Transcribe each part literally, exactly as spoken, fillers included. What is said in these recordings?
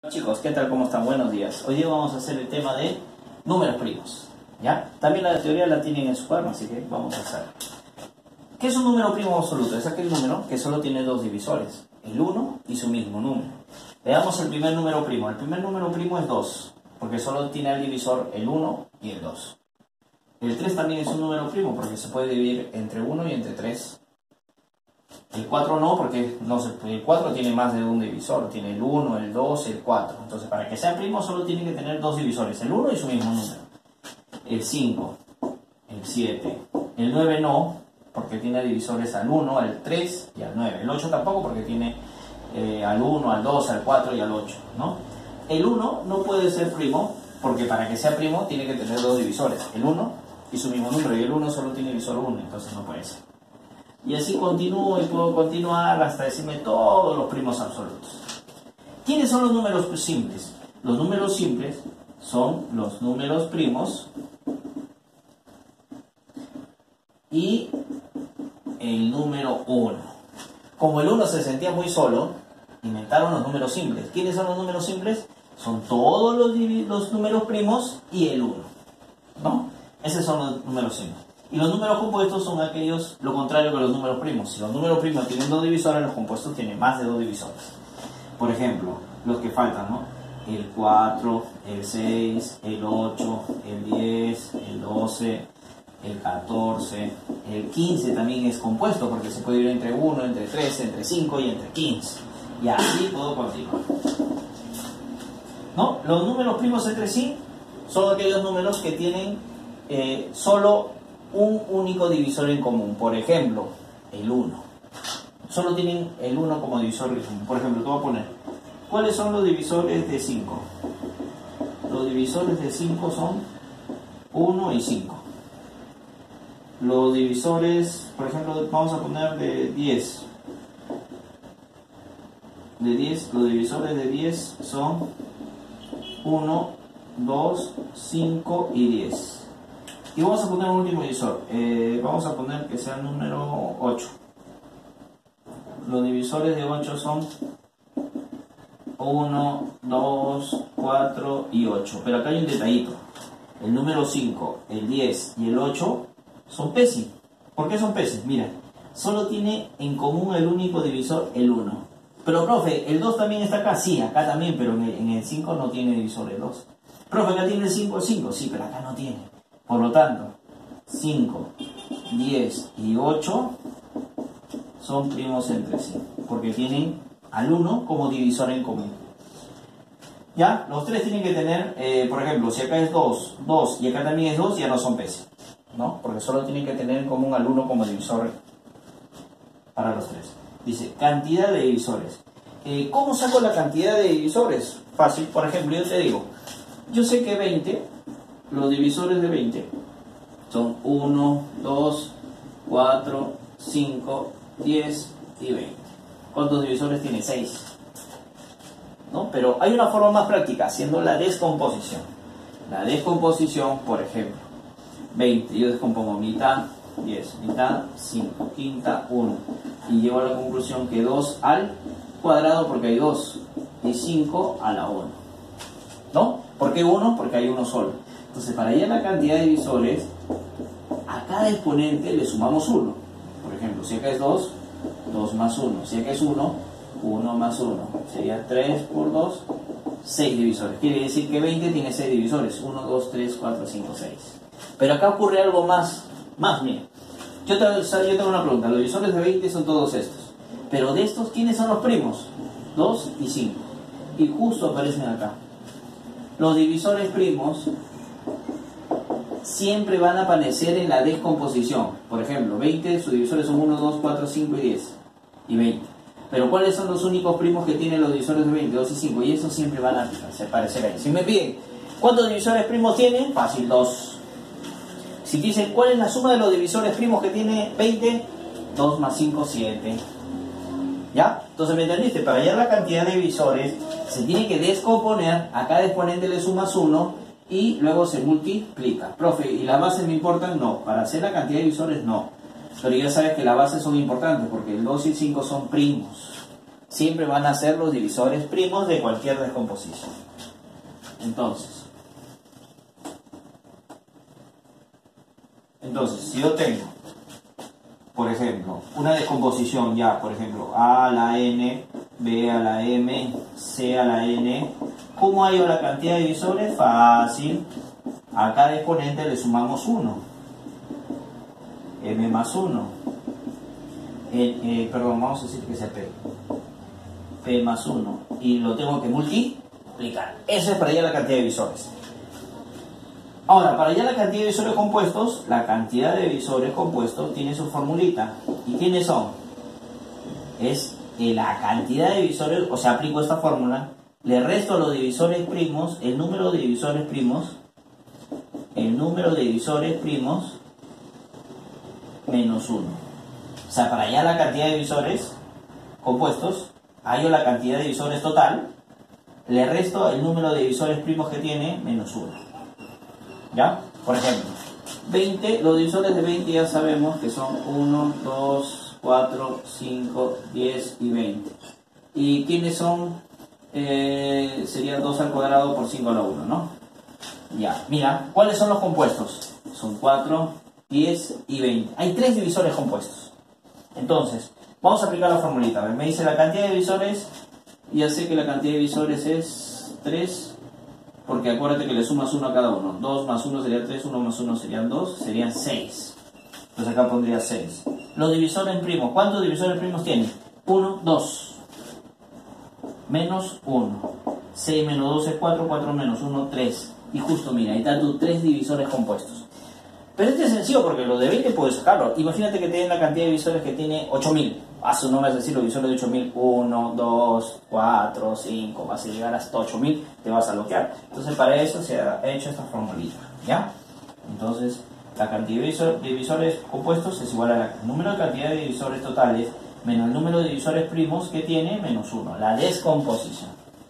Chicos, ¿qué tal? ¿Cómo están? Buenos días. Hoy día vamos a hacer el tema de números primos, ¿ya? También la teoría la tienen en su cuaderno, así que vamos a hacer. ¿Qué es un número primo absoluto? Es aquel número que solo tiene dos divisores, el uno y su mismo número. Veamos el primer número primo. El primer número primo es dos, porque solo tiene al divisor el uno y el dos. El tres también es un número primo, porque se puede dividir entre uno y entre tres. El cuatro no, porque no se, el cuatro tiene más de un divisor, tiene el uno, el dos, el cuatro. Entonces, para que sea primo solo tiene que tener dos divisores, el uno y su mismo número. El cinco, el siete, el nueve no, porque tiene divisores al uno, al tres y al nueve. El ocho tampoco, porque tiene eh, al uno, al dos, al cuatro y al ocho, ¿no? El uno no puede ser primo, porque para que sea primo tiene que tener dos divisores, el uno y su mismo número, y el uno solo tiene divisor uno, entonces no puede ser. Y así continúo y puedo continuar hasta decirme todos los primos absolutos. ¿Quiénes son los números simples? Los números simples son los números primos y el número uno. Como el uno se sentía muy solo, inventaron los números simples. ¿Quiénes son los números simples? Son todos los, los números primos y el uno, ¿no? Esos son los números simples. Y los números compuestos son aquellos, lo contrario que los números primos. Si los números primos tienen dos divisores, los compuestos tienen más de dos divisores. Por ejemplo, los que faltan, ¿no? El cuatro, el seis, el ocho, el diez, el doce, el catorce, el quince también es compuesto porque se puede ir entre uno, entre trece, entre cinco y entre quince. Y así puedo continuar, ¿no? Los números primos entre sí son aquellos números que tienen eh, solo un único divisor en común. Por ejemplo, el uno. Solo tienen el uno como divisor. Por ejemplo, te voy a poner, ¿cuáles son los divisores de cinco? Los divisores de cinco son uno y cinco. Los divisores, por ejemplo, vamos a poner de diez. De diez, los divisores de diez son uno, dos, cinco y diez. Y vamos a poner un último divisor, eh, vamos a poner que sea el número ocho. Los divisores de ocho son uno, dos, cuatro y ocho. Pero acá hay un detallito. El número cinco, el diez y el ocho son pesis. ¿Por qué son pesis? Mira, solo tiene en común el único divisor, el uno. Pero, profe, ¿el dos también está acá? Sí, acá también, pero en el, en el cinco no tiene divisor el dos. Profe, acá tiene el cinco, el cinco. Sí, pero acá no tiene. Por lo tanto, cinco, diez y ocho son primos entre sí, porque tienen al uno como divisor en común. ¿Ya? Los tres tienen que tener, eh, por ejemplo, si acá es dos, dos y acá también es dos, ya no son peces, ¿no? Porque solo tienen que tener en común al uno como divisor para los tres. Dice, cantidad de divisores. Eh, ¿Cómo saco la cantidad de divisores? Fácil. Por ejemplo, yo te digo, yo sé que veinte... los divisores de veinte son uno, dos, cuatro, cinco, diez y veinte. ¿Cuántos divisores tiene? seis. ¿No? Pero hay una forma más práctica, haciendo la descomposición. La descomposición, por ejemplo, veinte, yo descompongo mitad, diez, mitad, cinco, quinta, uno. Y llego a la conclusión que dos al cuadrado, porque hay dos, y cinco a la uno. ¿No? ¿Por qué uno? Porque hay uno solo. Entonces, para hallar la cantidad de divisores, a cada exponente le sumamos uno. Por ejemplo, si acá es dos, dos más uno. Si acá es uno, uno más uno. Sería tres por dos, seis divisores. Quiere decir que veinte tiene seis divisores. uno, dos, tres, cuatro, cinco, seis. Pero acá ocurre algo más. Más, mira. Yo, te, yo tengo una pregunta. Los divisores de veinte son todos estos. Pero de estos, ¿quiénes son los primos? dos y cinco. Y justo aparecen acá. Los divisores primos siempre van a aparecer en la descomposición. Por ejemplo, veinte, sus divisores son uno, dos, cuatro, cinco y diez. Y veinte. Pero ¿cuáles son los únicos primos que tienen los divisores de veinte, dos y cinco? Y esos siempre van a aparecer ahí. Si me piden, ¿cuántos divisores primos tienen? Fácil, dos. Si te dicen, ¿cuál es la suma de los divisores primos que tiene veinte? dos más cinco, siete. ¿Ya? Entonces, ¿me entendiste? Para hallar la cantidad de divisores, se tiene que descomponer. A cada exponente le sumas uno y luego se multiplica. Profe, ¿y las bases me importan? No. Para hacer la cantidad de divisores, no. Pero ya sabes que las bases son importantes porque el dos y el cinco son primos. siempre van a ser los divisores primos de cualquier descomposición. Entonces, entonces si yo tengo, por ejemplo, una descomposición ya, por ejemplo, A a la N, B a la M, C a la N, ¿cómo hallo la cantidad de divisores? Fácil. A cada exponente le sumamos uno. M más uno. Eh, eh, perdón, vamos a decir que sea P. P más uno. Y lo tengo que multiplicar. Eso es para hallar la cantidad de divisores. Ahora, para hallar la cantidad de divisores compuestos, la cantidad de divisores compuestos tiene su formulita. ¿Y quiénes son? Es la cantidad de divisores, o sea, aplico esta fórmula, le resto a los divisores primos, el número de divisores primos, el número de divisores primos, menos uno. O sea, para hallar la cantidad de divisores compuestos, hallo la cantidad de divisores total, le resto el número de divisores primos que tiene, menos uno. ¿Ya? Por ejemplo, veinte, los divisores de veinte ya sabemos que son uno, dos, cuatro, cinco, diez y veinte. ¿Y quiénes son? Eh, serían dos al cuadrado por cinco a la uno, ¿no? Ya, mira, ¿cuáles son los compuestos? Son cuatro, diez y veinte. Hay tres divisores compuestos. Entonces, vamos a aplicar la formulita. A ver, me dice la cantidad de divisores, ya sé que la cantidad de divisores es tres, porque acuérdate que le sumas uno a cada uno. dos más uno sería tres, uno más uno serían dos, serían seis. Entonces acá pondría seis. Los divisores primos, ¿cuántos divisores primos tienen? uno, dos. Menos uno. seis menos dos es cuatro, cuatro menos uno, tres. Y justo mira, ahí están tus tres divisores compuestos. Pero este es sencillo porque los de veinte puedes sacarlo. Imagínate que tienen la cantidad de divisores que tiene ocho mil. A su nombre es decir, los divisores de ocho mil, uno, dos, cuatro, cinco, vas a llegar hasta ocho mil, te vas a bloquear. Entonces para eso se ha hecho esta formulita, ¿ya? Entonces la cantidad de divisores compuestos es igual al número de cantidad de divisores totales menos el número de divisores primos que tiene menos uno, la descomposición.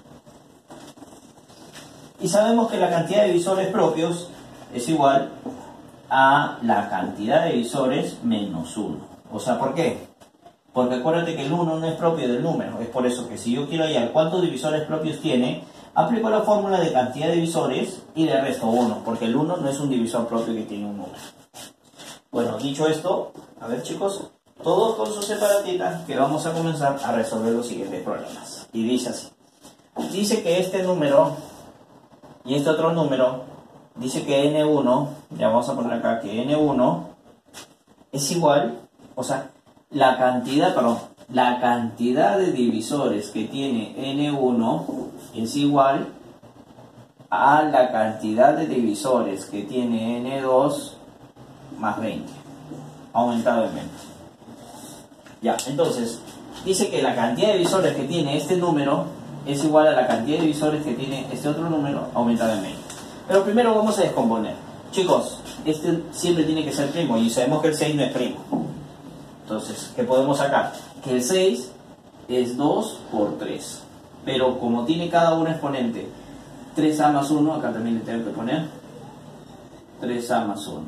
Y sabemos que la cantidad de divisores propios es igual a la cantidad de divisores menos uno. O sea, ¿por qué? Porque acuérdate que el uno no es propio del número. Es por eso que si yo quiero hallar cuántos divisores propios tiene, aplico la fórmula de cantidad de divisores y le resto uno, porque el uno no es un divisor propio que tiene un número. Bueno, dicho esto, a ver chicos, todos con sus separatitas, que vamos a comenzar a resolver los siguientes problemas. Y dice así. Dice que este número y este otro número, dice que ene uno, ya vamos a poner acá que ene uno es igual, o sea, la cantidad, perdón, la cantidad de divisores que tiene ene uno es igual a la cantidad de divisores que tiene ene dos más veinte, aumentado en veinte. Ya, entonces, dice que la cantidad de divisores que tiene este número es igual a la cantidad de divisores que tiene este otro número aumentado en veinte. Pero primero vamos a descomponer. Chicos, este siempre tiene que ser primo y sabemos que el seis no es primo. Entonces, ¿qué podemos sacar? Que el seis es dos por tres. Pero como tiene cada un exponente tres a más uno, acá también le tengo que poner tres a más uno.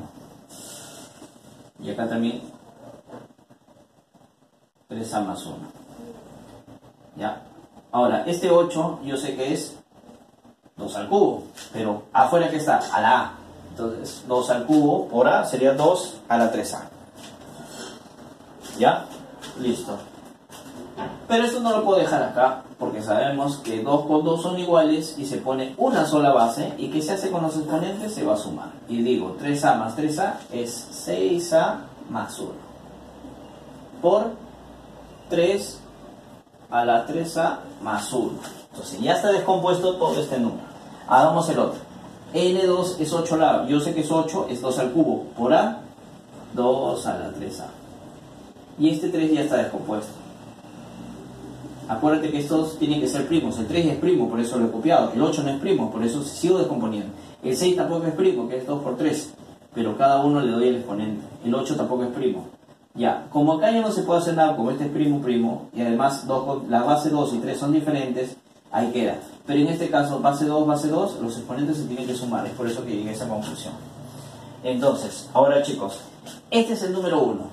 Y acá también tres a más uno. Ya. Ahora, este ocho yo sé que es dos al cubo. Pero afuera que está, a la a. Entonces, dos al cubo por a sería dos a la tres a. ¿Ya? Listo. Pero esto no lo puedo dejar acá, porque sabemos que dos con dos son iguales y se pone una sola base, y que se hace con los exponentes se va a sumar. Y digo, tres a más tres a es seis a más uno. Por tres a la tres a más uno. Entonces ya está descompuesto todo este número. Hagamos el otro. ene dos es ocho al lado. Yo sé que es ocho, es dos al cubo. Por a, dos a la tres a. Y este tres ya está descompuesto. Acuérdate que estos tienen que ser primos. El tres es primo, por eso lo he copiado. El ocho no es primo, por eso sigo descomponiendo. El seis tampoco es primo, que es dos por tres. Pero cada uno le doy el exponente. El ocho tampoco es primo. Ya, como acá ya no se puede hacer nada, como este es primo, primo, y además dos, la base dos y tres son diferentes, ahí queda. Pero en este caso, base dos, base dos, los exponentes se tienen que sumar. Es por eso que llegué a esa conclusión. Entonces, ahora chicos, este es el número uno.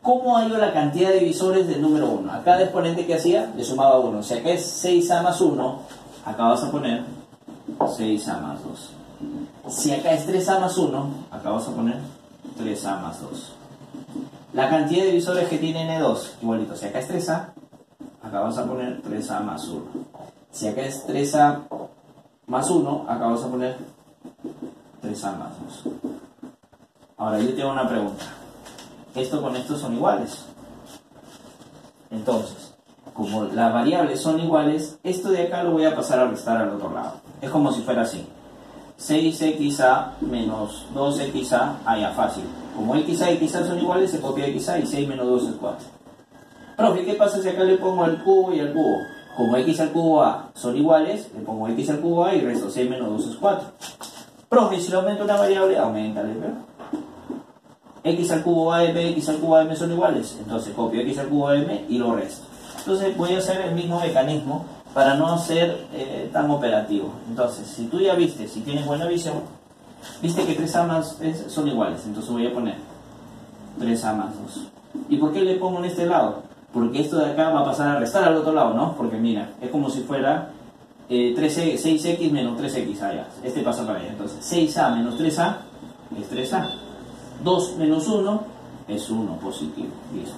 ¿Cómo hallo la cantidad de divisores del número uno? A cada exponente que hacía le sumaba uno. Si acá es seis a más uno, acá vas a poner seis a más dos. Si acá es tres a más uno, acá vas a poner tres a más dos. La cantidad de divisores que tiene ene dos, igualito. Si acá es tres a, acá vas a poner tres a más uno. Si acá es tres a más uno, acá vas a poner tres a más dos. Ahora yo tengo una pregunta. Esto con esto son iguales. Entonces, como las variables son iguales, esto de acá lo voy a pasar a restar al otro lado. Es como si fuera así. seis equis a menos dos equis a, ah, ya, fácil. Como equis a y equis a son iguales, se copia equis a y seis menos dos es cuatro. Profe, ¿qué pasa si acá le pongo el cubo y el cubo? Como x al cubo a son iguales, le pongo x al cubo a y resto seis menos dos es cuatro. Profe, si le aumento una variable, aumentale, ¿verdad? X al cubo a m, x al cubo a m son iguales, entonces copio x al cubo a m y lo resto. Entonces voy a hacer el mismo mecanismo para no ser eh, tan operativo. Entonces, si tú ya viste, si tienes buena visión, viste que tres a más es, son iguales, entonces voy a poner tres a más dos. ¿Y por qué le pongo en este lado? Porque esto de acá va a pasar a restar al otro lado, ¿no? Porque mira, es como si fuera eh, seis equis menos tres equis allá. Este pasa para allá. Entonces, seis a menos tres a es tres a. dos menos uno es uno positivo. Listo.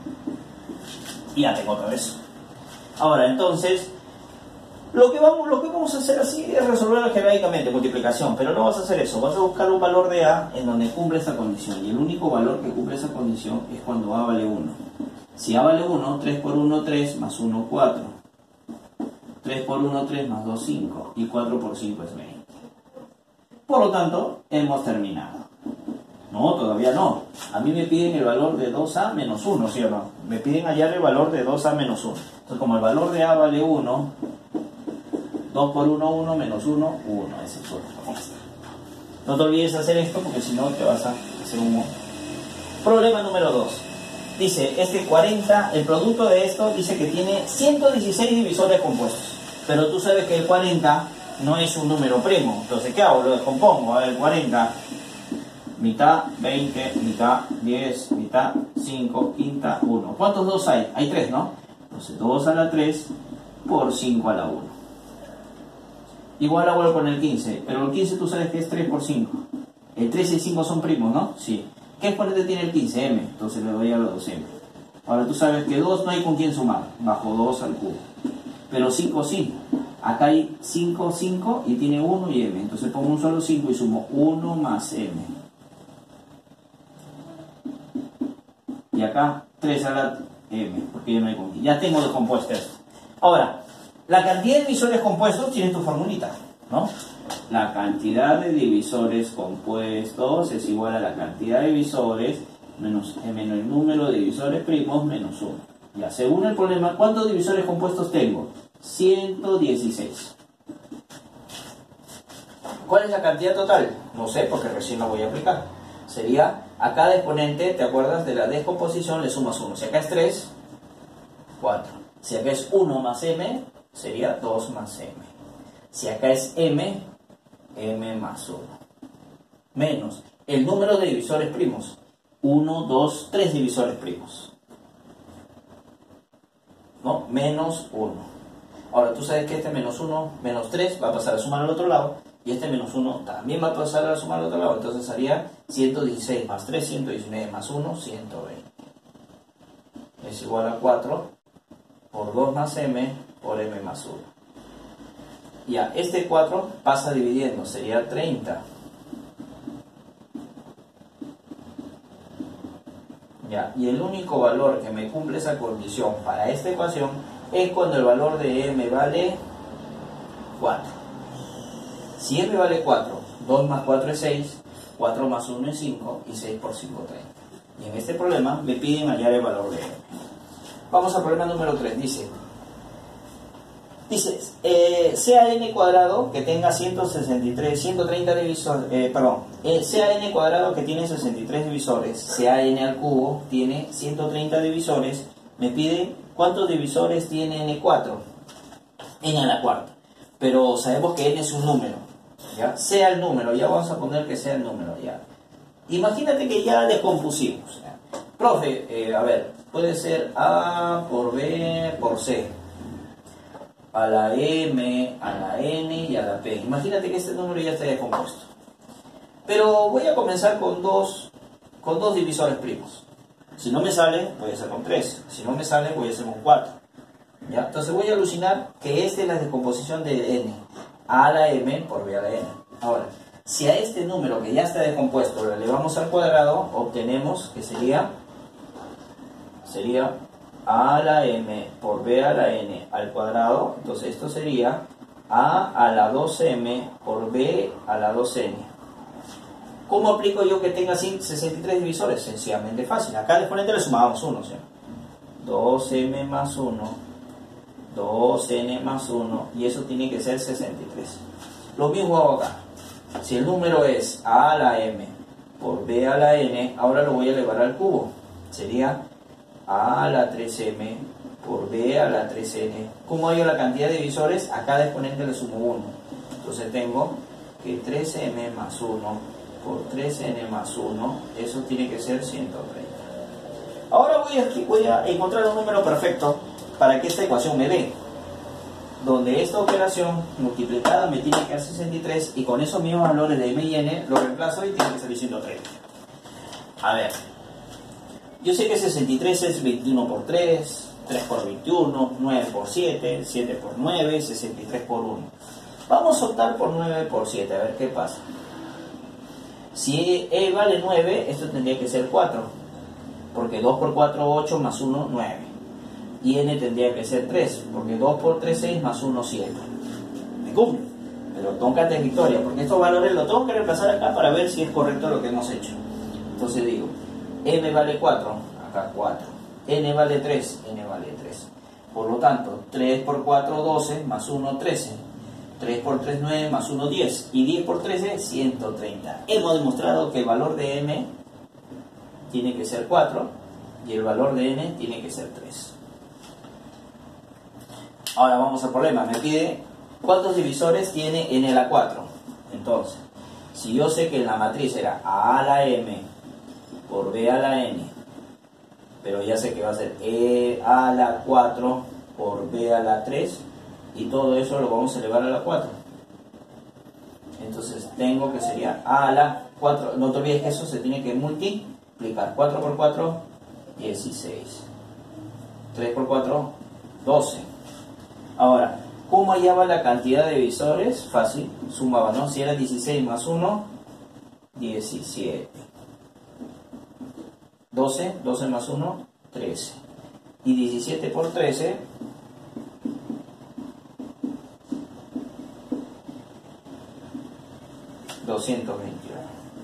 Y ya tengo todo eso. Ahora, entonces, lo que, vamos, lo que vamos a hacer así es resolver algebraicamente, multiplicación. Pero no vas a hacer eso. Vas a buscar un valor de a en donde cumple esa condición. Y el único valor que cumple esa condición es cuando a vale uno. Si a vale uno, tres por uno, tres, más uno, cuatro. tres por uno, tres, más dos, cinco. Y cuatro por cinco es veinte. Por lo tanto, hemos terminado. No, todavía no. A mí me piden el valor de dos a menos uno, ¿sí o no? Me piden hallar el valor de dos a menos uno. Entonces, como el valor de a vale uno, dos por uno, uno, menos uno, uno. Ese es otro. No te olvides de hacer esto porque si no te vas a hacer un montón. Problema número dos. Dice, este cuarenta, el producto de esto dice que tiene ciento dieciséis divisores compuestos. Pero tú sabes que el cuarenta no es un número primo. Entonces, ¿qué hago? Lo descompongo. A ver, cuarenta... mitad, veinte, mitad, diez, mitad, cinco, quinta, uno. ¿Cuántos dos hay? Hay tres, ¿no? Entonces dos a la tres por cinco a la uno. Igual la vuelvo con el quince, pero el quince tú sabes que es tres por cinco. El tres y el cinco son primos, ¿no? Sí. ¿Qué exponente tiene el quince? M. Entonces le doy a los dos M. Ahora tú sabes que dos no hay con quién sumar. Bajo dos al cubo. Pero cinco sí. Acá hay cinco, cinco y tiene uno y M. Entonces pongo un solo cinco y sumo uno más M. Y acá tres a la M, porque ya no hay con quién. Ya tengo descompuesto esto. Ahora, la cantidad de divisores compuestos tiene tu formulita, ¿no? La cantidad de divisores compuestos es igual a la cantidad de divisores menos, menos el número de divisores primos menos uno. Ya, según el problema, ¿cuántos divisores compuestos tengo? ciento dieciséis. ¿Cuál es la cantidad total? No sé, porque recién la voy a aplicar. Sería, a cada exponente, ¿te acuerdas? De la descomposición le sumas uno. Si acá es tres, cuatro. Si acá es uno más m, sería dos más m. Si acá es m, m más uno. Menos el número de divisores primos. uno, dos, tres divisores primos. ¿No? Menos uno. Ahora tú sabes que este menos uno, menos tres va a pasar a sumar al otro lado. Y este menos uno también va a pasar a sumar al otro lado. Entonces haría ciento dieciséis más tres, ciento diecinueve más uno, ciento veinte. Es igual a cuatro por dos más m por m más uno. Ya, este cuatro pasa dividiendo, sería treinta. Ya, y el único valor que me cumple esa condición para esta ecuación es cuando el valor de m vale cuatro. Si m vale cuatro, dos más cuatro es seis, cuatro más uno es cinco y seis por cinco, treinta. Y en este problema me piden hallar el valor de m. Vamos al problema número tres. Dice, dice eh, sea n cuadrado que tenga ciento sesenta y tres, ciento treinta divisores, eh, perdón, eh, sea n cuadrado que tiene sesenta y tres divisores, sea n al cubo tiene ciento treinta divisores, me pide cuántos divisores tiene n cuatro, n a la cuarta. Pero sabemos que n es un número, ¿ya? Sea el número, ya vamos a poner que sea el número, ¿ya? Imagínate que ya descompusimos, ¿ya? Profe, eh, a ver, puede ser A por B por C, a la M, a la N y a la P. Imagínate que este número ya está descompuesto. Pero voy a comenzar con dos, con dos divisores primos. Si no me sale, voy a hacer con tres. Si no me sale, voy a hacer con cuatro. ¿Ya? Entonces voy a alucinar que esta es la descomposición de N. A a la M por B a la N. Ahora, si a este número que ya está descompuesto lo elevamos al cuadrado, obtenemos que sería, sería A a la M por B a la N al cuadrado. Entonces esto sería A a la dos M por B a la dos N. ¿Cómo aplico yo que tenga sesenta y tres divisores? Sencillamente fácil. Acá al exponente le sumábamos uno, ¿sí? dos M más uno, dos N más uno, y eso tiene que ser sesenta y tres. Lo mismo hago acá. Si el número es A a la M por B a la N, ahora lo voy a elevar al cubo. Sería A a la tres M por B a la tres N. ¿Cómo hallo la cantidad de divisores? A cada exponente le sumo uno. Entonces tengo que tres M más uno por tres N más uno, eso tiene que ser ciento treinta. Ahora voy a, voy a encontrar un número perfecto para que esta ecuación me dé, donde esta operación multiplicada me tiene que dar sesenta y tres, y con esos mismos valores de M y N lo reemplazo y tiene que salir ciento treinta. A ver, yo sé que sesenta y tres es veintiuno por tres, tres por veintiuno, nueve por siete, siete por nueve, sesenta y tres por uno. Vamos a optar por nueve por siete, a ver qué pasa. Si E vale nueve, esto tendría que ser cuatro, porque dos por cuatro, ocho, más uno, nueve. Y N tendría que ser tres, porque dos por tres, seis, más uno, siete. Me cumple, pero tócate victoria, porque estos valores los tengo que reemplazar acá para ver si es correcto lo que hemos hecho. Entonces digo, M vale cuatro, acá cuatro. N vale tres, N vale tres. Por lo tanto, tres por cuatro, doce, más uno, trece. tres por tres, nueve, más uno, diez. Y diez por trece, ciento treinta. Hemos demostrado que el valor de M tiene que ser cuatro y el valor de N tiene que ser tres. Ahora vamos al problema. Me pide cuántos divisores tiene N a la cuatro. Entonces, si yo sé que en la matriz era A a la M por B a la N, pero ya sé que va a ser E a la cuatro por B a la tres, y todo eso lo vamos a elevar a la cuatro. Entonces tengo que sería A a la cuatro. No te olvides que eso se tiene que multiplicar. cuatro por cuatro, dieciséis. tres por cuatro, doce. Ahora, ¿cómo hallaba la cantidad de divisores? Fácil, sumaba, ¿no? Si era dieciséis más uno, diecisiete. doce, doce más uno, trece. Y diecisiete por trece, doscientos veintiuno.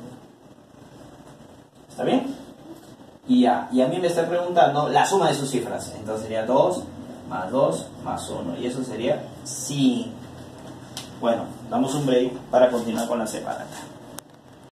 ¿Está bien? Y ya, y a mí me está preguntando la suma de sus cifras. Entonces sería dos más dos más uno. Y eso sería cinco. Bueno, damos un break para continuar con la separata.